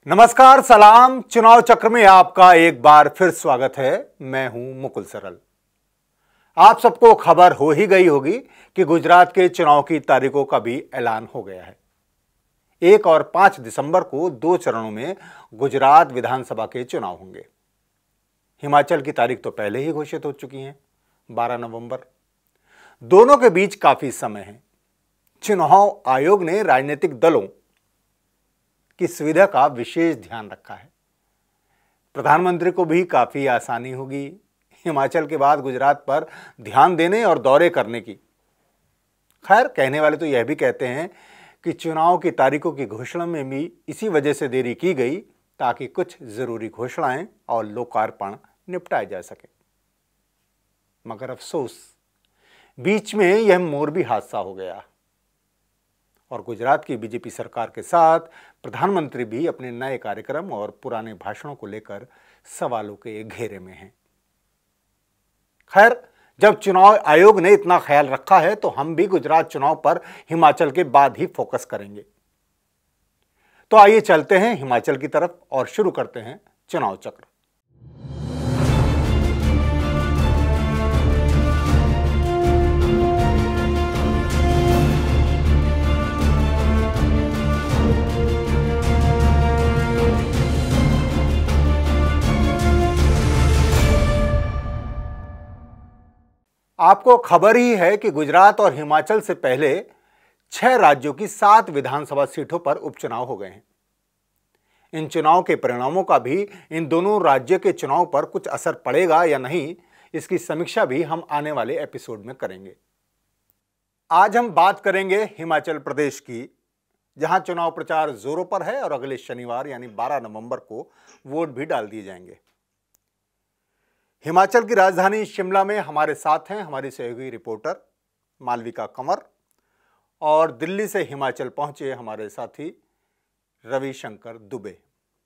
नमस्कार, सलाम। चुनाव चक्र में आपका एक बार फिर स्वागत है। मैं हूं मुकुल सरल। आप सबको खबर हो ही गई होगी कि गुजरात के चुनाव की तारीखों का भी ऐलान हो गया है। 1 और 5 दिसंबर को 2 चरणों में गुजरात विधानसभा के चुनाव होंगे। हिमाचल की तारीख तो पहले ही घोषित हो चुकी है, 12 नवंबर। दोनों के बीच काफी समय है। चुनाव आयोग ने राजनीतिक दलों की सुविधा का विशेष ध्यान रखा है। प्रधानमंत्री को भी काफी आसानी होगी हिमाचल के बाद गुजरात पर ध्यान देने और दौरे करने की। खैर, कहने वाले तो यह भी कहते हैं कि चुनाव की तारीखों की घोषणा में भी इसी वजह से देरी की गई ताकि कुछ जरूरी घोषणाएं और लोकार्पण निपटाए जा सके। मगर अफसोस, बीच में यह मोरबी हादसा हो गया और गुजरात की बीजेपी सरकार के साथ प्रधानमंत्री भी अपने नए कार्यक्रम और पुराने भाषणों को लेकर सवालों के घेरे में हैं। खैर, जब चुनाव आयोग ने इतना ख्याल रखा है तो हम भी गुजरात चुनाव पर हिमाचल के बाद ही फोकस करेंगे। तो आइए चलते हैं हिमाचल की तरफ और शुरू करते हैं चुनाव चक्र। आपको खबर ही है कि गुजरात और हिमाचल से पहले 6 राज्यों की 7 विधानसभा सीटों पर उपचुनाव हो गए हैं। इन चुनाव के परिणामों का भी इन दोनों राज्यों के चुनाव पर कुछ असर पड़ेगा या नहीं, इसकी समीक्षा भी हम आने वाले एपिसोड में करेंगे। आज हम बात करेंगे हिमाचल प्रदेश की, जहां चुनाव प्रचार जोरों पर है और अगले शनिवार यानी 12 नवंबर को वोट भी डाल दिए जाएंगे। हिमाचल की राजधानी शिमला में हमारे साथ हैं हमारी सहयोगी रिपोर्टर मालविका कंवर और दिल्ली से हिमाचल पहुंचे हमारे साथी रविशंकर दुबे।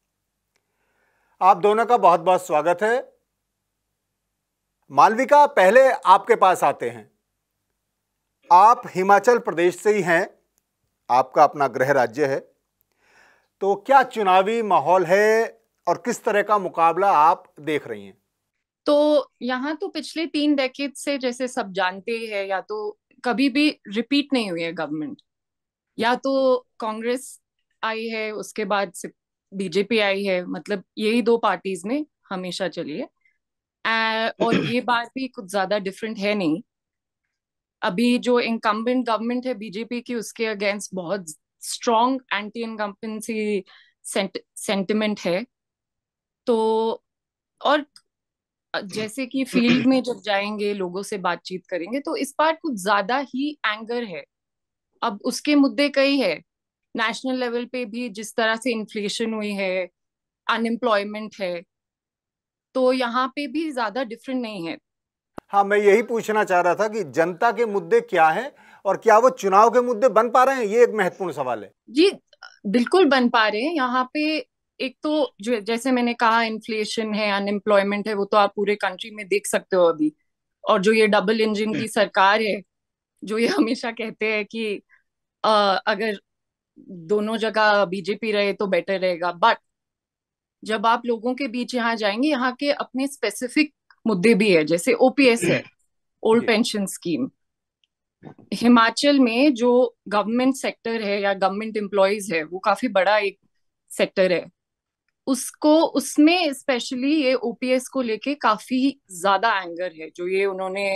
आप दोनों का बहुत बहुत स्वागत है। मालविका, पहले आपके पास आते हैं। आप हिमाचल प्रदेश से ही हैं, आपका अपना गृह राज्य है, तो क्या चुनावी माहौल है और किस तरह का मुकाबला आप देख रही हैं? तो यहाँ तो पिछले 3 डेकेड से जैसे सब जानते ही है, या तो कभी भी रिपीट नहीं हुई है गवर्नमेंट। या तो कांग्रेस आई है, उसके बाद से बीजेपी आई है, मतलब यही दो पार्टीज ने हमेशा चली है। और ये बार भी कुछ ज्यादा डिफरेंट है नहीं। अभी जो इनकम्बेंट गवर्नमेंट है बीजेपी की, उसके अगेंस्ट बहुत स्ट्रॉन्ग एंटी इनकम्बेंसी सेंटिमेंट है। तो और जैसे कि फील्ड में जब जाएंगे, लोगों से बातचीत करेंगे, तो इस बार कुछ ज्यादा ही एंगर है। अब उसके मुद्दे कई है। नेशनल लेवल पे भी जिस तरह से इन्फ्लेशन हुई है, अनएम्प्लॉयमेंट है, तो यहाँ पे भी ज्यादा डिफरेंट नहीं है। हाँ, मैं यही पूछना चाह रहा था कि जनता के मुद्दे क्या हैं और क्या वो चुनाव के मुद्दे बन पा रहे हैं, ये एक महत्वपूर्ण सवाल है। जी, बिल्कुल बन पा रहे हैं यहाँ पे। एक तो जो जैसे मैंने कहा, इन्फ्लेशन है, अनएम्प्लॉयमेंट है, वो तो आप पूरे कंट्री में देख सकते हो अभी। और जो ये डबल इंजन की सरकार है, जो ये हमेशा कहते हैं कि अगर दोनों जगह बीजेपी रहे तो बेटर रहेगा, बट जब आप लोगों के बीच यहाँ जाएंगे, यहाँ के अपने स्पेसिफिक मुद्दे भी है। जैसे ओपीएस है, ओल्ड जी। Pension scheme. हिमाचल में जो गवर्नमेंट सेक्टर है या गवर्नमेंट एम्प्लॉयज है, वो काफी बड़ा एक सेक्टर है। उसको उसमें स्पेशली ये ओपीएस को लेके काफी ज्यादा एंगर है, जो ये उन्होंने,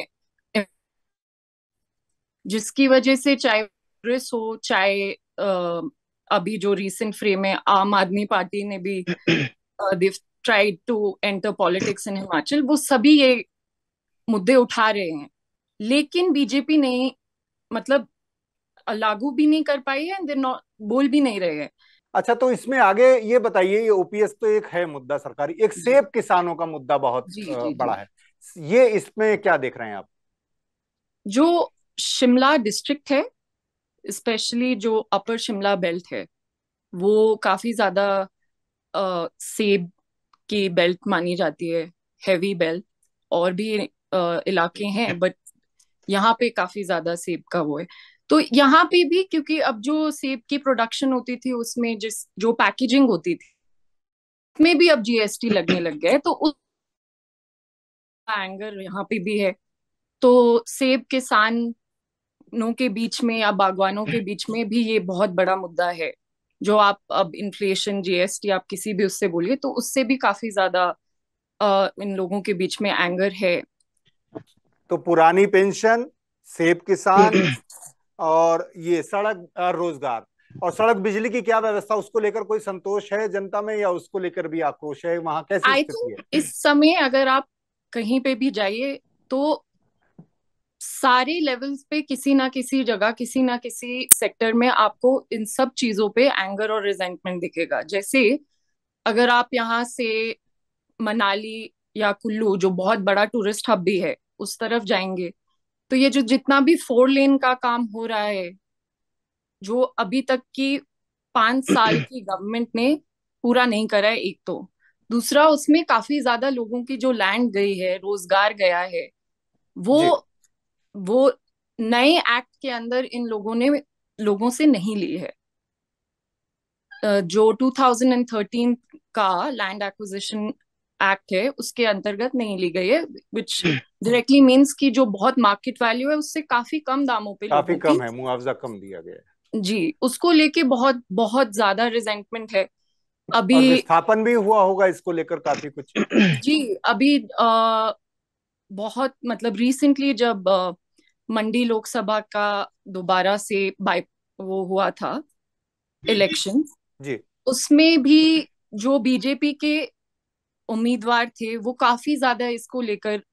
जिसकी वजह से चाहे कांग्रेस हो, चाहे अभी जो रीसेंट फ्रेम है, आम आदमी पार्टी ने भी they tried to enter politics in Himachal, वो सभी ये मुद्दे उठा रहे हैं। लेकिन बीजेपी ने मतलब लागू भी नहीं कर पाई है, एंड नॉट बोल भी नहीं रहे हैं। अच्छा, तो इसमें आगे ये बताइए, ये ओपीएस तो एक है मुद्दा सरकारी, एक जी सेब किसानों का मुद्दा बहुत जी जी जी। बड़ा है। ये इसमें क्या देख रहे हैं आप? जो शिमला डिस्ट्रिक्ट है, स्पेशली जो अपर शिमला बेल्ट है, वो काफी ज्यादा सेब की बेल्ट मानी जाती है, हैवी बेल्ट। और भी इलाके हैं, बट यहाँ पे काफी ज्यादा सेब का वो है। तो यहाँ पे भी, क्योंकि अब जो सेब की प्रोडक्शन होती थी, उसमें जिस जो पैकेजिंग होती थी, में भी अब जीएसटी लगने लग गया है, तो उस एंगर यहाँ पे भी है। तो सेब किसानों के बीच में या बागवानों के बीच में भी ये बहुत बड़ा मुद्दा है। जो आप अब इन्फ्लेशन, जीएसटी, आप किसी भी उससे बोलिए, तो उससे भी काफी ज्यादा इन लोगों के बीच में एंगर है। तो पुरानी पेंशन, सेब किसान, और ये सड़क रोजगार और सड़क बिजली की क्या व्यवस्था, उसको लेकर कोई संतोष है जनता में, या उसको लेकर भी आक्रोश है? वहां कैसी आई स्थिति थिंक है? इस समय अगर आप कहीं पे भी जाइए तो सारे लेवल्स पे किसी ना किसी जगह, किसी ना किसी सेक्टर में आपको इन सब चीजों पे एंगर और रिजेंटमेंट दिखेगा। जैसे अगर आप यहाँ से मनाली या कुल्लू, जो बहुत बड़ा टूरिस्ट हब भी है, उस तरफ जाएंगे, तो ये जो जितना भी 4 लेन का काम हो रहा है, जो अभी तक की 5 साल की गवर्नमेंट ने पूरा नहीं करा है, एक तो। दूसरा, उसमें काफी ज्यादा लोगों की जो लैंड गई है, रोजगार गया है, वो जी। वो नए एक्ट के अंदर इन लोगों ने लोगों से नहीं ली है। जो 2013 का लैंड एक्विजिशन एक्ट है, उसके अंतर्गत नहीं ली गई है, विच डायरेक्टली मीन्स कि जो बहुत मार्केट वैल्यू है, उससे काफी कम दामों पे काफी लोगों की। कम है, मुआवजा कम दिया गया है। जी, उसको लेके बहुत बहुत ज्यादा रिजेंटमेंट है और अभी। विस्थापन भी हुआ होगा इसको लेकर काफी कुछ। जी, अभी बहुत मतलब रिसेंटली जब मंडी लोकसभा का दोबारा से बाई वो हुआ था इलेक्शन, जी। उसमें भी जो बीजेपी के उम्मीदवार थे वो काफी ज्यादा इसको लेकर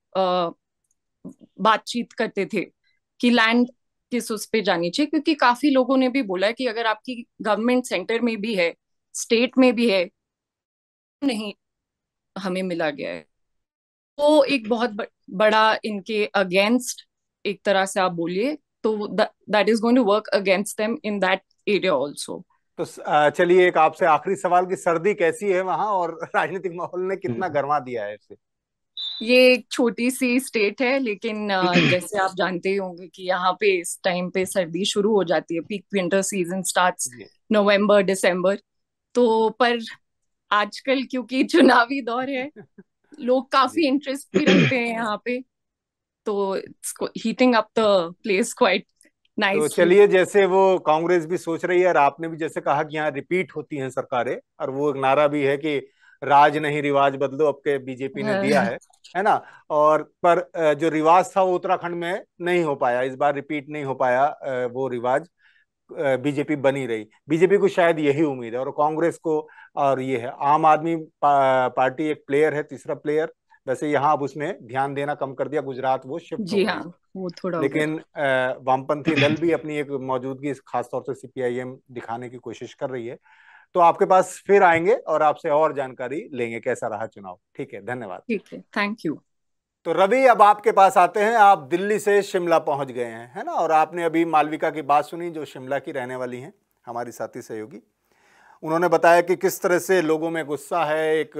बातचीत करते थे कि लैंड किस उस पे जानी चाहिए, क्योंकि काफी लोगों ने भी बोला कि अगर आपकी गवर्नमेंट सेंटर में भी है, स्टेट में भी है, नहीं हमें मिला गया है। वो एक बहुत बड़ा इनके अगेंस्ट, एक तरह से आप बोलिए, तो that is going to work against them in that area also. तो चलिए, एक आपसे आखिरी सवाल की सर्दी कैसी है वहां, और राजनीतिक माहौल ने कितना गर्मा दिया है इसे? ये एक छोटी सी स्टेट है, लेकिन जैसे आप जानते ही होंगे कि यहाँ पे इस टाइम पे सर्दी शुरू हो जाती है, पीक विंटर सीजन स्टार्ट्स जी। नवंबर दिसंबर। तो पर आजकल क्योंकि चुनावी दौर है, लोग जी। काफी इंटरेस्ट भी रखते हैं यहाँ पे, तो it's heating up the place quite तो नाइसली। चलिए, जैसे वो कांग्रेस भी सोच रही है और आपने भी जैसे कहा कि यहाँ रिपीट होती हैं सरकारें, और वो एक नारा भी है कि राज नहीं रिवाज बदलो, अब के बीजेपी ने दिया है ना। और पर जो रिवाज था वो उत्तराखंड में नहीं हो पाया, इस बार रिपीट नहीं हो पाया वो रिवाज। बीजेपी बनी रही, बीजेपी को शायद यही उम्मीद है, और कांग्रेस को। और ये है आम आदमी पार्टी, एक प्लेयर है, तीसरा प्लेयर। वैसे यहाँ अब उसने ध्यान देना कम कर दिया, गुजरात वो शिफ्ट हो जी गई। हाँ, वो थोड़ा उधर। लेकिन वामपंथी दल भी अपनी एक मौजूदगी खासतौर से सीपीआईएम दिखाने की कोशिश कर रही है। तो आपके पास फिर आएंगे और आपसे और जानकारी लेंगे कैसा रहा चुनाव। ठीक है, धन्यवाद। ठीक है, थैंक यू। तो रवि, अब आपके पास आते हैं। आप दिल्ली से शिमला पहुंच गए हैं, है ना, और आपने अभी मालविका की बात सुनी, जो शिमला की रहने वाली हैं, हमारी साथी सहयोगी। उन्होंने बताया कि किस तरह से लोगों में गुस्सा है, एक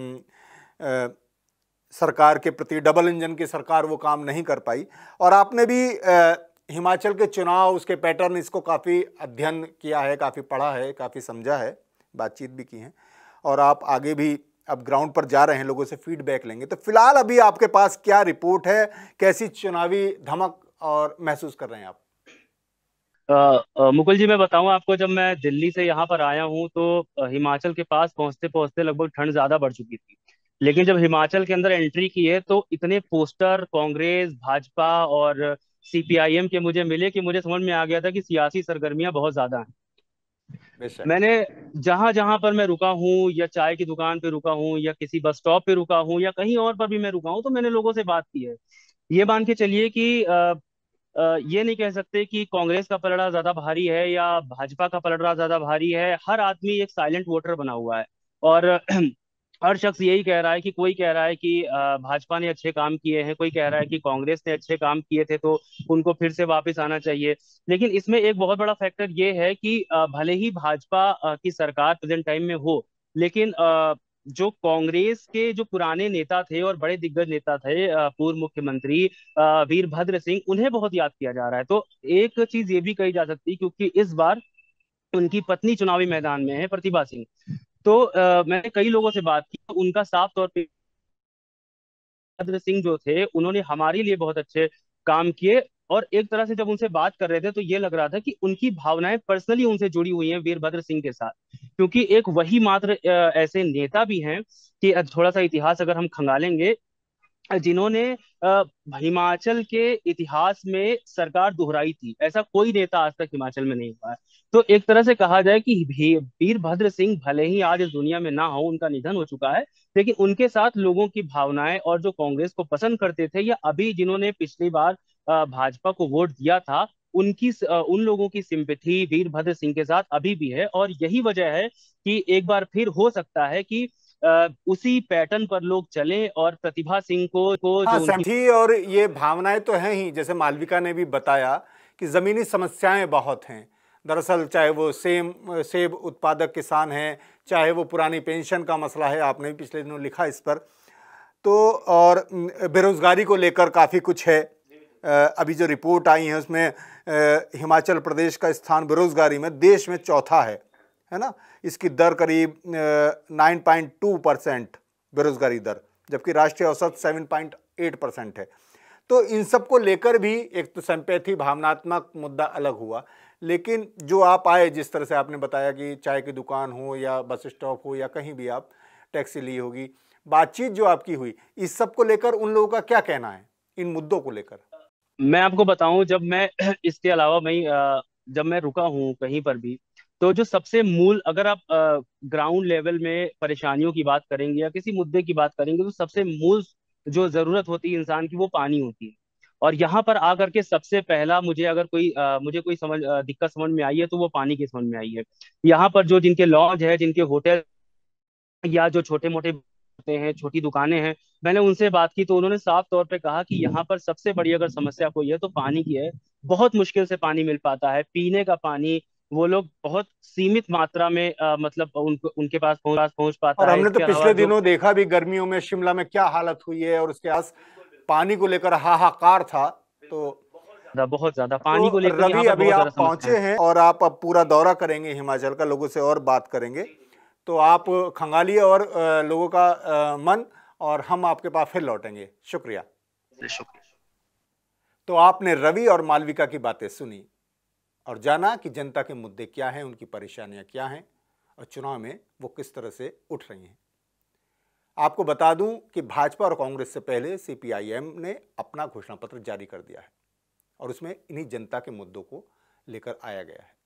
सरकार के प्रति, डबल इंजन की सरकार वो काम नहीं कर पाई। और आपने भी हिमाचल के चुनाव, उसके पैटर्न, इसको काफ़ी अध्ययन किया है, काफ़ी पढ़ा है, काफ़ी समझा है, बातचीत भी की है, और आप आगे भी अब ग्राउंड पर जा रहे हैं, लोगों से फीडबैक लेंगे। तो फिलहाल अभी आपके पास क्या रिपोर्ट है, कैसी चुनावी धमक और महसूस कर रहे हैं आप? मुकुल जी, मैं बताऊं आपको, जब मैं दिल्ली से यहाँ पर आया हूँ तो हिमाचल के पास पहुंचते पहुंचते लगभग ठंड ज्यादा बढ़ चुकी थी। लेकिन जब हिमाचल के अंदर एंट्री की है तो इतने पोस्टर कांग्रेस, भाजपा और सीपीआईएम के मुझे मिले कि मुझे समझ में आ गया था कि सियासी सरगर्मियां बहुत ज्यादा हैं। बेशक। मैंने जहां जहां पर मैं रुका हूँ, या चाय की दुकान पे रुका हूँ, या किसी बस स्टॉप पे रुका हूँ, या कहीं और पर भी मैं रुका हूँ, तो मैंने लोगों से बात की है। ये मान के चलिए कि ये नहीं कह सकते कि कांग्रेस का पलड़ा ज्यादा भारी है या भाजपा का पलड़ा ज्यादा भारी है। हर आदमी एक साइलेंट वोटर बना हुआ है। और हर शख्स यही कह रहा है कि कोई कह रहा है कि भाजपा ने अच्छे काम किए हैं, कोई कह रहा है कि कांग्रेस ने अच्छे काम किए थे तो उनको फिर से वापस आना चाहिए। लेकिन इसमें एक बहुत बड़ा फैक्टर ये है कि भले ही भाजपा की सरकार प्रेजेंट टाइम में हो, लेकिन जो कांग्रेस के जो पुराने नेता थे और बड़े दिग्गज नेता थे, पूर्व मुख्यमंत्री वीरभद्र सिंह, उन्हें बहुत याद किया जा रहा है। तो एक चीज ये भी कही जा सकती है, क्योंकि इस बार उनकी पत्नी चुनावी मैदान में है, प्रतिभा सिंह। तो मैंने कई लोगों से बात की, तो उनका साफ तौर पे वीरभद्र सिंह जो थे उन्होंने हमारे लिए बहुत अच्छे काम किए। और एक तरह से जब उनसे बात कर रहे थे तो ये लग रहा था कि उनकी भावनाएं पर्सनली उनसे जुड़ी हुई हैं वीरभद्र सिंह के साथ, क्योंकि एक वही मात्र ऐसे नेता भी हैं कि थोड़ा सा इतिहास अगर हम खंगालेंगे, जिन्होंने हिमाचल के इतिहास में सरकार दोहराई थी। ऐसा कोई नेता आज तक हिमाचल में नहीं हुआ है। तो एक तरह से कहा जाए कि वीरभद्र सिंह भले ही आज इस दुनिया में ना हो, उनका निधन हो चुका है, लेकिन उनके साथ लोगों की भावनाएं, और जो कांग्रेस को पसंद करते थे या अभी जिन्होंने पिछली बार भाजपा को वोट दिया था, उन लोगों की सिंपैथी वीरभद्र सिंह के साथ अभी भी है। और यही वजह है कि एक बार फिर हो सकता है कि उसी पैटर्न पर लोग चलें और प्रतिभा सिंह को हाँ जो उनकी समझी। और ये भावनाएं तो हैं ही, जैसे मालविका ने भी बताया कि जमीनी समस्याएं बहुत हैं। दरअसल चाहे वो सेब उत्पादक किसान हैं, चाहे वो पुरानी पेंशन का मसला है, आपने भी पिछले दिनों लिखा इस पर, तो और बेरोजगारी को लेकर काफ़ी कुछ है। अभी जो रिपोर्ट आई है उसमें हिमाचल प्रदेश का स्थान बेरोजगारी में देश में चौथा है ना। इसकी दर करीब 9.2% बेरोजगारी दर, जबकि राष्ट्रीय औसत 7.8% है। तो इन सब को लेकर भी एक तो सिंपैथी, भावनात्मक मुद्दा अलग हुआ, लेकिन जो आप आए, जिस तरह से आपने बताया कि चाय की दुकान हो या बस स्टॉप हो या कहीं भी आप टैक्सी ली होगी, बातचीत जो आपकी हुई, इस सब को लेकर उन लोगों का क्या कहना है इन मुद्दों को लेकर? मैं आपको बताऊं, जब मैं इसके अलावा जब मैं रुका हूं कहीं पर भी, तो जो सबसे मूल, अगर आप ग्राउंड लेवल में परेशानियों की बात करेंगे या किसी मुद्दे की बात करेंगे, तो सबसे मूल जो जरूरत होती है इंसान की, वो पानी होती है। और यहाँ पर आकर के सबसे पहला मुझे अगर मुझे कोई दिक्कत समझ में आई है, तो वो पानी की समझ में आई है। यहाँ पर जो जिनके लॉज है, जिनके होटल या जो छोटे मोटे होते हैं, छोटी दुकानें हैं, मैंने उनसे बात की तो उन्होंने साफ तौर पे कहा कि यहाँ पर सबसे बड़ी अगर समस्या कोई है तो पानी की है। बहुत मुश्किल से पानी मिल पाता है, पीने का पानी वो लोग बहुत सीमित मात्रा में मतलब उनके पास पहुंच और पाता है। हमने तो इसके अलावा पिछले जो दिनों देखा भी गर्मियों में शिमला में क्या हालत हुई है, और उसके आस पानी को लेकर हाहाकार था। तो बहुत ज्यादा पानी को लेकर यहाँ रवि, पर अभी बहुत ज्यादा आप समस्या पहुंचे हैं और आप अब पूरा दौरा करेंगे हिमाचल का, लोगों से और बात करेंगे, तो आप खंगालिए और लोगों का मन, और हम आपके पास फिर लौटेंगे। शुक्रिया। तो आपने रवि और मालविका की बातें सुनी और जाना कि जनता के मुद्दे क्या हैं, उनकी परेशानियां क्या हैं, और चुनाव में वो किस तरह से उठ रही हैं। आपको बता दूं कि भाजपा और कांग्रेस से पहले सीपीआईएम ने अपना घोषणा पत्र जारी कर दिया है, और उसमें इन्हीं जनता के मुद्दों को लेकर आया गया है।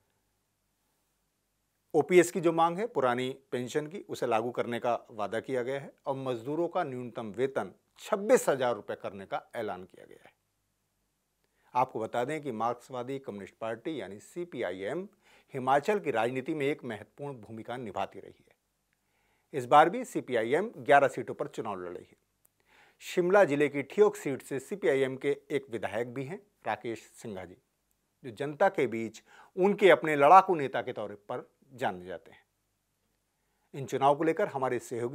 ओपीएस की जो मांग है, पुरानी पेंशन की, उसे लागू करने का वादा किया गया है, और मजदूरों का न्यूनतम वेतन 26,000 रुपये करने का ऐलान किया गया है। आपको बता दें कि मार्क्सवादी कम्युनिस्ट पार्टी यानी सीपीआईएम हिमाचल की राजनीति में एक महत्वपूर्ण भूमिका निभाती रही है। इस बार भी सीपीआईएम 11 सीटों पर चुनाव लड़ रही है। शिमला जिले की ठियोग सीट से सीपीआईएम के एक विधायक भी हैं, राकेश सिंघा जी, जो जनता के बीच उनके अपने लड़ाकू नेता के तौर पर जाने जाते हैं। इन चुनाव को लेकर हमारे सहयोगी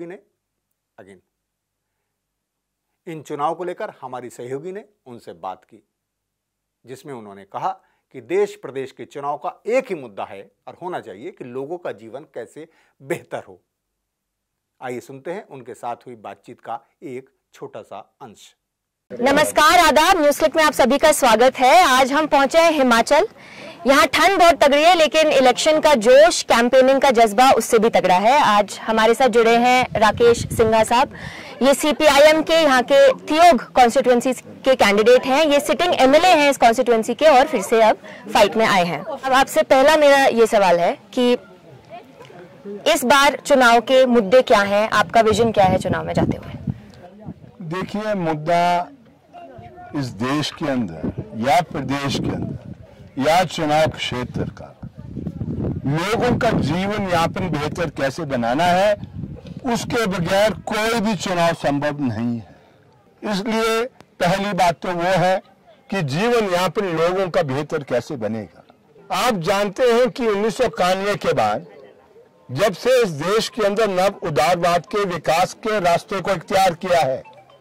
ने उनसे बात की, जिसमें उन्होंने कहा कि देश प्रदेश के चुनाव का एक ही मुद्दा है और होना चाहिए कि लोगों का जीवन कैसे बेहतर हो। आइए सुनते हैं उनके साथ हुई बातचीत का एक छोटा सा अंश। नमस्कार, आदाब। न्यूज क्लिक में आप सभी का स्वागत है। आज हम पहुंचे हैं हिमाचल। यहाँ ठंड बहुत तगड़ी है, लेकिन इलेक्शन का जोश, कैंपेनिंग का जज्बा उससे भी तगड़ा है। आज हमारे साथ जुड़े हैं राकेश सिंघा साहब। ये सीपीआईएम के यहाँ के ठियोग कॉन्स्टिट्यूएंसी के कैंडिडेट हैं। ये सिटिंग एमएलए हैं इस कॉन्स्टिट्यूएंसी के, और फिर से अब फाइट में आए हैं। अब आपसे पहला मेरा ये सवाल है कि इस बार चुनाव के मुद्दे क्या हैं, आपका विजन क्या है चुनाव में जाते हुए? देखिए, मुद्दा इस देश के अंदर या प्रदेश के अंदर या चुनाव क्षेत्र का लोगों का जीवन यापन बेहतर कैसे बनाना है, उसके बगैर कोई भी चुनाव संभव नहीं है। इसलिए पहली बात तो वो है कि जीवन यापन लोगों का बेहतर कैसे बनेगा। आप जानते हैं कि 1991 के बाद जब से इस देश के अंदर नव उदारवाद के विकास के रास्ते को इख्तियार किया है,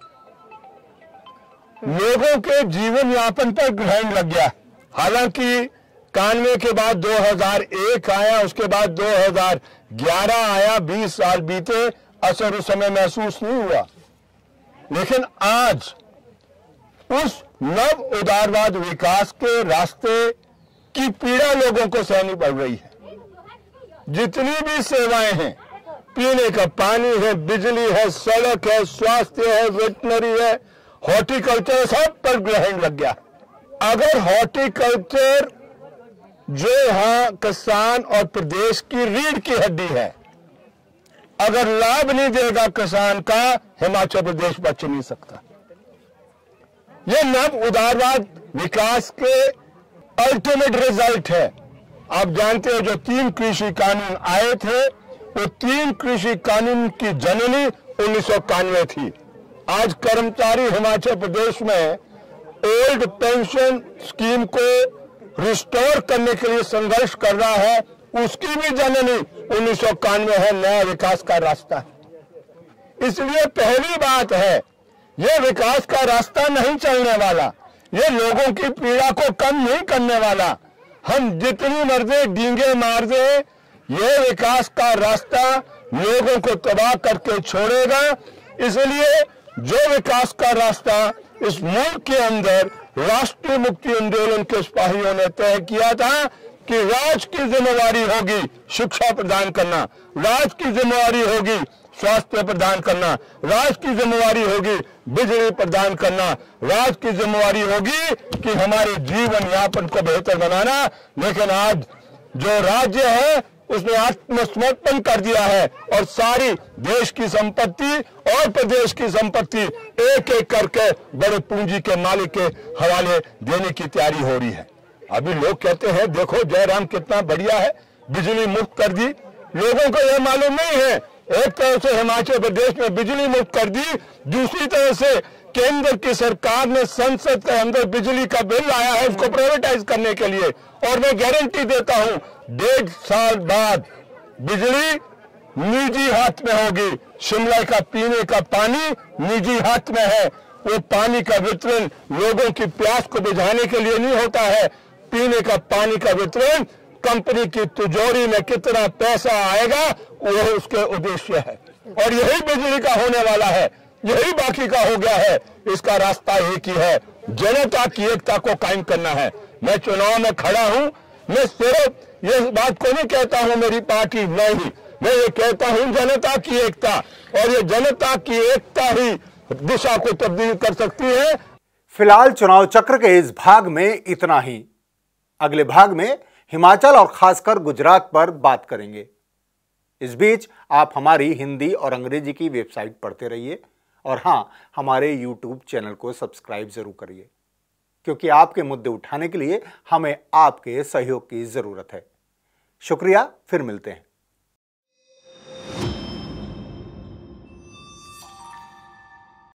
लोगों के जीवन यापन पर ग्रहण लग गया। हालांकि 91 के बाद 2001 आया, उसके बाद 11 आया, 20 साल बीते, असर उस समय महसूस नहीं हुआ। लेकिन आज उस नव उदारवाद विकास के रास्ते की पीड़ा लोगों को सहनी पड़ रही है। जितनी भी सेवाएं हैं, पीने का पानी है, बिजली है, सड़क है, स्वास्थ्य है, वेटनरी है, हॉर्टिकल्चर, सब पर ग्रहण लग गया। अगर हॉर्टिकल्चर जो यहां किसान और प्रदेश की रीढ़ की हड्डी है, अगर लाभ नहीं देगा किसान का, हिमाचल प्रदेश बच नहीं सकता। यह नव उदारवाद विकास के अल्टीमेट रिजल्ट है। आप जानते हो, जो 3 कृषि कानून आए थे, वो 3 कृषि कानून की जननी 1991 थी। आज कर्मचारी हिमाचल प्रदेश में ओल्ड पेंशन स्कीम को रिस्टोर करने के लिए संघर्ष कर रहा है, उसकी भी जननी 1991 है, नया विकास का रास्ता है। इसलिए पहली बात है, यह विकास का रास्ता नहीं चलने वाला, यह लोगों की पीड़ा को कम नहीं करने वाला। हम जितनी मर्जी डींगे मार दे, यह विकास का रास्ता लोगों को तबाह करके छोड़ेगा। इसलिए जो विकास का रास्ता इस मुल्क के अंदर राष्ट्रीय मुक्ति आंदोलन के सिपाहियों ने तय किया था कि राज्य की जिम्मेवारी होगी शिक्षा प्रदान करना, राज्य की जिम्मेवारी होगी स्वास्थ्य प्रदान करना, राज्य की जिम्मेवारी होगी बिजली प्रदान करना, राज्य की जिम्मेवारी होगी कि हमारे जीवन यापन को बेहतर बनाना। लेकिन आज जो राज्य है उसने आत्मसमर्पण कर दिया है और सारी देश की संपत्ति और प्रदेश की संपत्ति एक एक करके बड़े पूंजी के मालिक के हवाले देने की तैयारी हो रही है। अभी लोग कहते हैं देखो जयराम कितना बढ़िया है, बिजली मुफ्त कर दी। लोगों को यह मालूम नहीं है, एक तरफ से हिमाचल प्रदेश में बिजली मुफ्त कर दी, दूसरी तरफ से केंद्र की सरकार ने संसद के अंदर बिजली का बिल लाया है उसको प्राइवेटाइज करने के लिए। और मैं गारंटी देता हूं 1.5 साल बाद बिजली निजी हाथ में होगी। शिमला का पीने का पानी निजी हाथ में है। वो पानी का वितरण लोगों की प्यास को बुझाने के लिए नहीं होता है। पीने का पानी का वितरण कंपनी की तिजोरी में कितना पैसा आएगा वो उसके उद्देश्य है। और यही बिजली का होने वाला है, यही बाकी का हो गया है। इसका रास्ता एक ही है, जनता की एकता को कायम करना है। मैं चुनाव में खड़ा हूं, मैं सिर्फ ये बात को नहीं कहता हूं मेरी पार्टी नहीं, मैं ये कहता हूं जनता की एकता, और ये जनता की एकता ही दिशा को तब्दील कर सकती है। फिलहाल चुनाव चक्र के इस भाग में इतना ही। अगले भाग में हिमाचल और खासकर गुजरात पर बात करेंगे। इस बीच आप हमारी हिंदी और अंग्रेजी की वेबसाइट पढ़ते रहिए और हां, हमारे YouTube चैनल को सब्सक्राइब जरूर करिए, क्योंकि आपके मुद्दे उठाने के लिए हमें आपके सहयोग की जरूरत है। शुक्रिया, फिर मिलते हैं।